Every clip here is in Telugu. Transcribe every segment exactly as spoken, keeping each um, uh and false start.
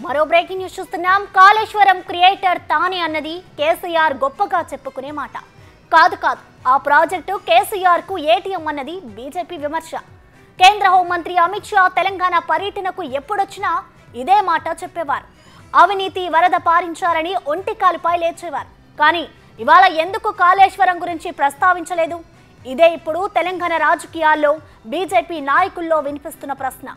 మరో బ్రేకింగ్ న్యూస్ చూస్తున్నాం. కాళేశ్వరం క్రియేటర్ తానే అన్నది కేసీఆర్ గొప్పగా చెప్పుకునే మాట. కాదు కాదు ఆ ప్రాజెక్టు కేసీఆర్ కు ఏటీఎం అన్నది బీజేపీ విమర్శ. కేంద్ర హోంమంత్రి అమిత్ షా తెలంగాణ పర్యటనకు ఎప్పుడొచ్చినా ఇదే మాట చెప్పేవారు. అవినీతి వరద పారించారని ఒంటికాలుపై లేచేవారు. కానీ ఇవాళ ఎందుకు కాళేశ్వరం గురించి ప్రస్తావించలేదు? ఇదే ఇప్పుడు తెలంగాణ రాజకీయాల్లో బీజేపీ నాయకుల్లో వినిపిస్తున్న ప్రశ్న.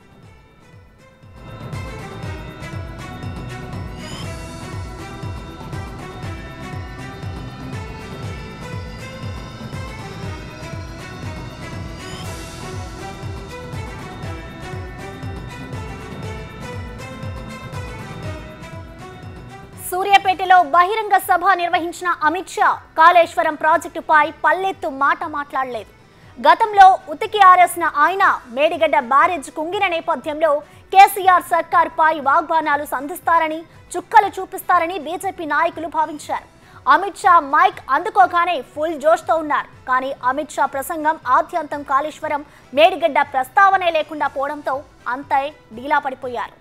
సూర్యాపేటలో బహిరంగ సభ నిర్వహించిన అమిత్ షా కాళేశ్వరం ప్రాజెక్టుపై పల్లెత్తు మాట మాట్లాడలేదు. గతంలో ఉతికి ఆరేసిన ఆయన మేడిగడ్డ బ్యారేజ్ కుంగిన నేపథ్యంలో కేసీఆర్ సర్కార్పై వాగ్బానాలు సంధిస్తారని, చుక్కలు చూపిస్తారని బీజేపీ నాయకులు భావించారు. అమిత్ షా మైక్ అందుకోగానే ఫుల్ జోష్తో ఉన్నారు. కానీ అమిత్ షా ప్రసంగం ఆద్యంతం కాళేశ్వరం మేడిగడ్డ ప్రస్తావనే లేకుండా పోవడంతో అంతే డీలా పడిపోయారు.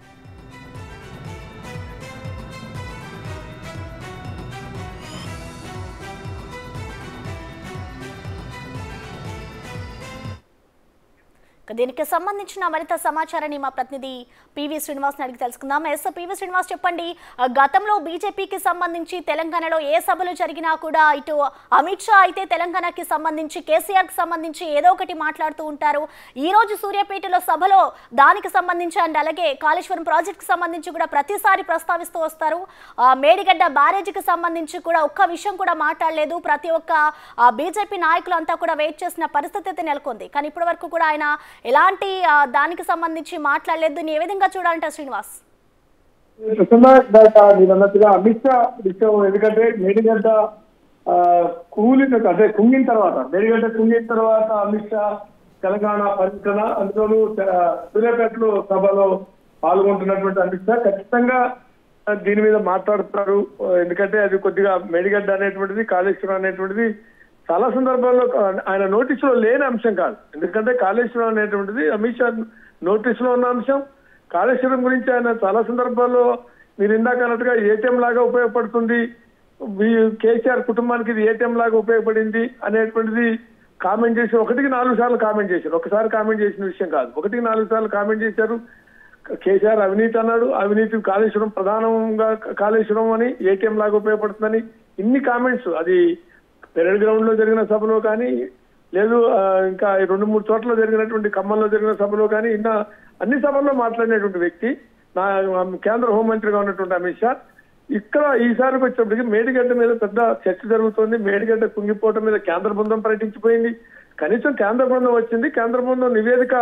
దీనికి సంబంధించిన మరింత సమాచారాన్ని మా ప్రతినిధి పివి శ్రీనివాస్ అడిగి తెలుసుకుందాం. ఎస్ పివి శ్రీనివాస్, చెప్పండి, గతంలో బీజేపీకి సంబంధించి తెలంగాణలో ఏ సభలు జరిగినా కూడా ఇటు అమిత్ షా అయితే తెలంగాణకి సంబంధించి కేసీఆర్కి సంబంధించి ఏదో ఒకటి మాట్లాడుతూ ఉంటారు. ఈ రోజు సూర్యాపేటలో సభలో దానికి సంబంధించి అండ్ అలాగే కాళేశ్వరం ప్రాజెక్టుకి సంబంధించి కూడా ప్రతిసారి ప్రస్తావిస్తూ వస్తారు. మేడిగడ్డ బ్యారేజీకి సంబంధించి కూడా ఒక్క విషయం కూడా మాట్లాడలేదు. ప్రతి ఒక్క బీజేపీ నాయకులంతా కూడా వెయిట్ చేసిన పరిస్థితి అయితే నెలకొంది. కానీ ఇప్పటి వరకు కూడా ఆయన ఎలాంటి దానికి సంబంధించి మాట్లాడలేదు. ఏ విధంగా చూడాలంట శ్రీనివాస్? అన్నట్టుగా అమిత్ షా విషయం, ఎందుకంటే మేడిగడ్డ కూలిన అంటే కుంగిన తర్వాత మేడిగడ్డ కుంగిన తర్వాత అమిత్ షా తెలంగాణ పర్యటన, అందులోనూ సూర్యాపేటలో సభలో పాల్గొంటున్నటువంటి అమిత్ షా ఖచ్చితంగా దీని మీద మాట్లాడుతున్నారు. ఎందుకంటే అది కొద్దిగా మేడిగడ్డ అనేటువంటిది, కాళేశ్వరం అనేటువంటిది చాలా సందర్భాల్లో ఆయన నోటీసులో లేని అంశం కాదు. ఎందుకంటే కాళేశ్వరం అనేటువంటిది అమిత్ షా నోటీసులో ఉన్న అంశం. కాళేశ్వరం గురించి ఆయన చాలా సందర్భాల్లో మీరు ఇందాక అన్నట్టుగా ఏటీఎం లాగా ఉపయోగపడుతుంది, కేసీఆర్ కుటుంబానికి ఇది ఏటీఎం లాగా ఉపయోగపడింది అనేటువంటిది కామెంట్ చేసి ఒకటికి నాలుగు సార్లు కామెంట్ చేశారు. ఒకసారి కామెంట్ చేసిన విషయం కాదు, ఒకటికి నాలుగు సార్లు కామెంట్ చేశారు. కేసీఆర్ అవినీతి అన్నాడు, అవినీతి కాళేశ్వరం ప్రధానంగా కాళేశ్వరం అని ఏటీఎం లాగా ఉపయోగపడుతుందని ఇన్ని కామెంట్స్, అది పెరేడ్ గ్రౌండ్ లో జరిగిన సభలో కానీ లేదు ఇంకా రెండు మూడు చోట్ల జరిగినటువంటి ఖమ్మంలో జరిగిన సభలో కానీ ఇన్న అన్ని సభల్లో మాట్లాడినటువంటి వ్యక్తి నా కేంద్ర హోంమంత్రిగా ఉన్నటువంటి అమిత్ షా ఇక్కడ ఈసారికి వచ్చేప్పటికి మేడిగడ్డ మీద పెద్ద చర్చ జరుగుతోంది. మేడిగడ్డ కుంగిపోవటం మీద కేంద్ర బృందం పర్యటించిపోయింది. కనీసం కేంద్ర బృందం వచ్చింది, కేంద్ర బృందం నివేదిక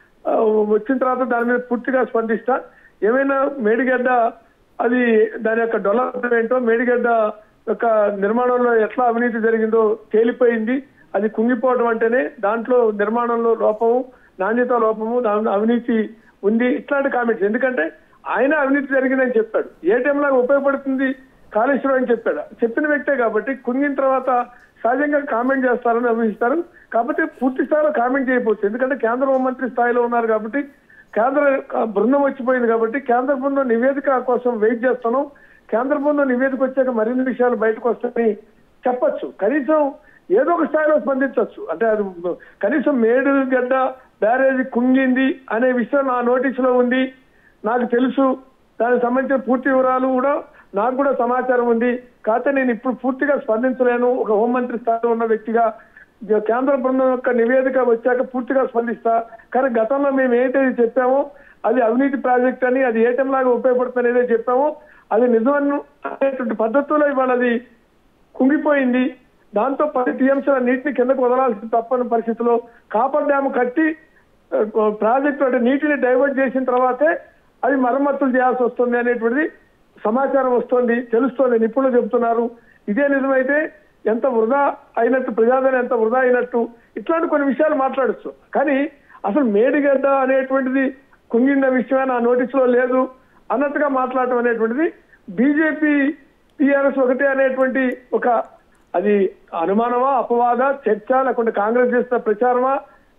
వచ్చిన తర్వాత దాని మీద పూర్తిగా స్పందిస్తా. ఏమైనా మేడిగడ్డ అది దాని యొక్క డెవలప్మెంట్ ఏంటో, మేడిగడ్డ యొక్క నిర్మాణంలో ఎట్లా అవినీతి జరిగిందో తేలిపోయింది. అది కుంగిపోవడం అంటేనే దాంట్లో నిర్మాణంలో లోపము, నాణ్యత లోపము, అవినీతి ఉంది, ఇట్లాంటి కామెంట్స్. ఎందుకంటే ఆయన అవినీతి జరిగిందని చెప్పాడు, ఏటీఎం లాగా ఉపయోగపడుతుంది కాళేశ్వరం అని చెప్పాడు. చెప్పిన వ్యక్తే కాబట్టి కుంగిన తర్వాత సహజంగా కామెంట్ చేస్తారని అభిహిస్తారు. కాబట్టి పూర్తి స్థాయిలో కామెంట్ చేయకపోవచ్చు. ఎందుకంటే కేంద్ర హోంమంత్రి స్థాయిలో ఉన్నారు కాబట్టి, కేంద్ర బృందం వచ్చిపోయింది కాబట్టి కేంద్ర బృందం నివేదిక కోసం వెయిట్ చేస్తున్నాం. కేంద్ర బృందం నివేదిక వచ్చాక మరిన్ని విషయాలు బయటకు వస్తాయని చెప్పచ్చు. కనీసం ఏదో ఒక స్థాయిలో స్పందించవచ్చు. అంటే అది కనీసం మేడిగడ్డ బ్యారేజ్ కుంగింది అనే విషయం నా నోటీసులో ఉంది, నాకు తెలుసు, దానికి సంబంధించిన పూర్తి వివరాలు కూడా నాకు కూడా సమాచారం ఉంది. కాకపోతే నేను ఇప్పుడు పూర్తిగా స్పందించలేను, ఒక హోంమంత్రి స్థాయిలో ఉన్న వ్యక్తిగా కేంద్ర బృందం యొక్క నివేదిక వచ్చాక పూర్తిగా స్పందిస్తా. కానీ గతంలో మేము ఏదైతే చెప్పామో అది అవినీతి ప్రాజెక్ట్ అని, అది ఏటీఎం లాగా ఉపయోగపడుతుంది ఏదైతే చెప్పామో అది నిజమను అనేటువంటి పద్ధతుల్లో ఇవాళ అది కుంగిపోయింది. దాంతో పది టీఎంసీల నీటిని కిందకు వదలాల్సిన తప్పని పరిస్థితిలో కాపర్ డ్యామ్ కట్టి ప్రాజెక్టు అంటే నీటిని డైవర్ట్ చేసిన తర్వాతే అది మరమ్మతులు చేయాల్సి వస్తుంది అనేటువంటిది సమాచారం వస్తుంది, తెలుస్తోంది, నిపుణులు చెబుతున్నారు. ఇదే నిజమైతే ఎంత వృధా అయినట్టు, ప్రజాధనం ఎంత వృధా అయినట్టు, ఇట్లాంటి కొన్ని విషయాలు మాట్లాడచ్చు. కానీ అసలు మేడిగడ్డ అనేటువంటిది కుంగిన విషయమే నా నోటీసులో లేదు అన్నట్టుగా మాట్లాడటం అనేటువంటిది బీజేపీ టీఆర్ఎస్ ఒకటే అనేటువంటి ఒక అది అనుమానమా, అపవాద, చర్చ, లేకుంటే కాంగ్రెస్ చేస్తున్న ప్రచారమా,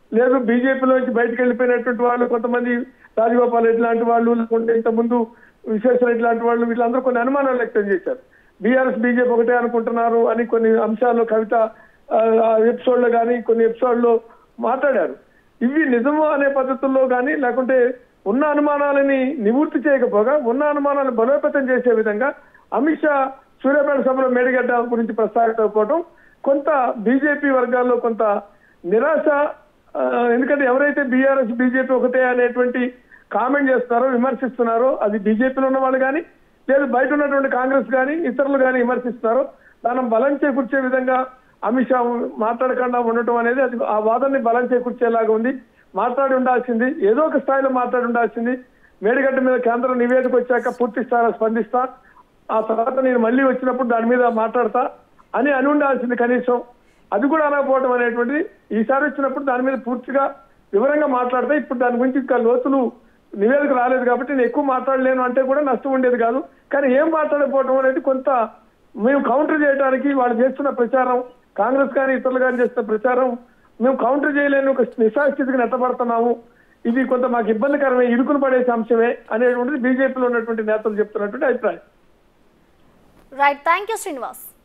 లేదు బీజేపీలో నుంచి బయటకు వెళ్ళిపోయినటువంటి వాళ్ళు కొంతమంది రాజగోపాల్ రెడ్డి లాంటి వాళ్ళు లేకుంటే ఇంతకుముందు విశ్వేశ్వర రెడ్డి లాంటి వాళ్ళు వీళ్ళందరూ కొన్ని అనుమానాలు వ్యక్తం చేశారు. బీఆర్ఎస్ బీజేపీ ఒకటే అనుకుంటున్నారు అని కొన్ని అంశాల్లో కవిత ఎపిసోడ్ లో కానీ కొన్ని ఎపిసోడ్ లో మాట్లాడారు. ఇవి నిజము అనే పద్ధతుల్లో కానీ లేకుంటే ఉన్న అనుమానాలని నివృత్తి చేయకపోగా ఉన్న అనుమానాలను బలోపేతం చేసే విధంగా అమిత్ షా సూర్యాపేట సభలో మేడిగడ్డ గురించి ప్రస్తావించకపోవడం కొంత బీజేపీ వర్గాల్లో కొంత నిరాశ. ఎందుకంటే ఎవరైతే బీఆర్ఎస్ బీజేపీ ఒకటే అనేటువంటి కామెంట్ చేస్తున్నారో విమర్శిస్తున్నారో అది బీజేపీలో ఉన్న వాళ్ళు కానీ లేదు బయట ఉన్నటువంటి కాంగ్రెస్ కానీ ఇతరులు కానీ విమర్శిస్తున్నారో దాన్ని బలం చేకూర్చే విధంగా అమిత్ షా మాట్లాడకుండా ఉండటం అనేది అది ఆ వాదనని బలం చేకూర్చేలాగా ఉంది. మాట్లాడి ఉండాల్సింది, ఏదో ఒక స్థాయిలో మాట్లాడి ఉండాల్సింది. మేడిగడ్డ మీద కేంద్రం నివేదిక వచ్చాక పూర్తి స్థాయిలో స్పందిస్తా, ఆ తర్వాత నేను మళ్ళీ వచ్చినప్పుడు దాని మీద మాట్లాడతా అని అని ఉండాల్సింది కనీసం. అది కూడా అనకపోవడం అనేటువంటిది ఈసారి వచ్చినప్పుడు దాని మీద పూర్తిగా వివరంగా మాట్లాడతా. ఇప్పుడు దాని గురించి ఇంకా లోతులు నివేదిక రాలేదు కాబట్టి నేను ఎక్కువ మాట్లాడలేను అంటే కూడా నష్టం ఉండేది కాదు. కానీ ఏం మాట్లాడకపోవడం అనేది కొంత మేము కౌంటర్ చేయడానికి వాళ్ళు చేస్తున్న ప్రచారం, కాంగ్రెస్ కానీ ఇతరులు కానీ చేస్తున్న ప్రచారం మేము కౌంటర్ చేయలేని ఒక నిశాస్థితికి నెట్టబడుతున్నాము, ఇది కొంత మాకు ఇబ్బందికరమే, ఇరుకును పడేసే అంశమే అనేటువంటిది బీజేపీలో ఉన్నటువంటి నేతలు చెప్తున్నటువంటి అభిప్రాయం. Right, thank you Srinivas.